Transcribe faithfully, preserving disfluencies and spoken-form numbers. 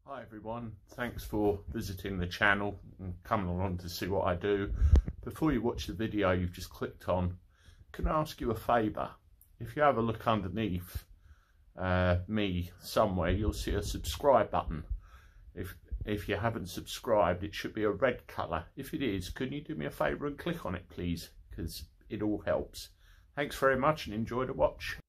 Hi everyone, thanks for visiting the channel and coming along to see what I do. Before you watch the video you've just clicked on, can I ask you a favour? If you have a look underneath uh, me somewhere, you'll see a subscribe button. If, if you haven't subscribed, it should be a red colour. If it is, can you do me a favour and click on it please? Because it all helps. Thanks very much and enjoy the watch.